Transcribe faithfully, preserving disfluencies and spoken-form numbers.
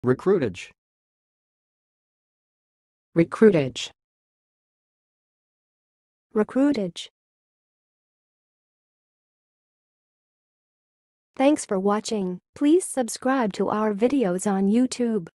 recruitage, recruitage, recruitage. Thanks for watching. Please subscribe to our videos on YouTube.